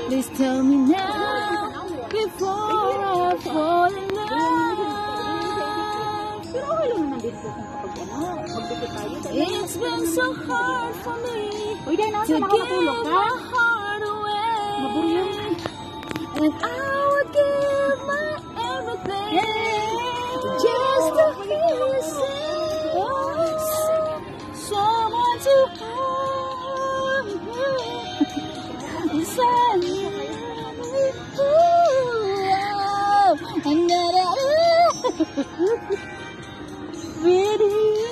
Please tell me now before I fall in love. Pero okay lang naman din po kung kapag magdikit tayo. It's been so hard for me Uy, dahil nasa to nakakatulog give ka. my heart away. Maburyong. And I would give my everything just to hear you say someone to hold me inside me. And that with you,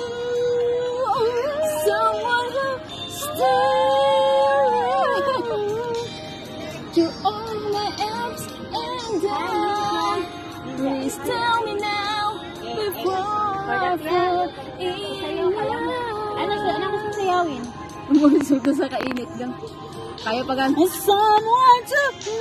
someone who stay to all my ups and downs. Please tell me now before I fall in love. Ano gusto sayawin? Umusog ka sa kainit lang. Kaya pa gan. Someone to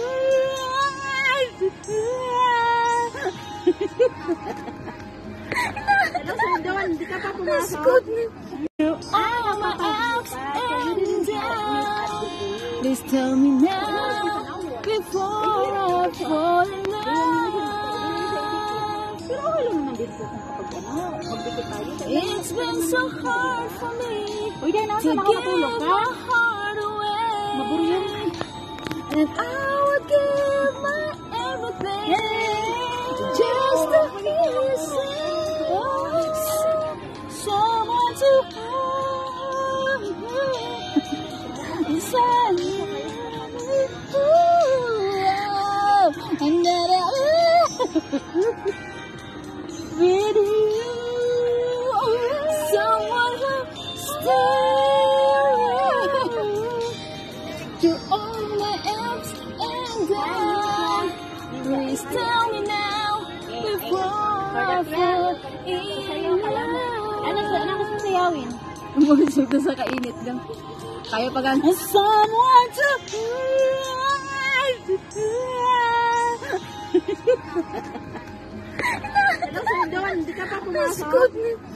Ano sa doon? Hindi ka pa pumasok? to all my ups and downs. Please tell me now before I fall in love. Pero okay lang naman din po kung kapag magdikit tayo. It's been so hard for me Uy, dahil nasa to give nakakatulog ka. my heart away. Maburyong. And I would give my everything just to hear you say someone to hold me inside me. And that with you, someone who stay to all my ups and downs. Please tell me now before I fall in love. Ano gusto sayawin? Umusog ka sa kainit lang. Kaya pa gan. Someone to Ano sa doon? Hindi ka pa pumasok?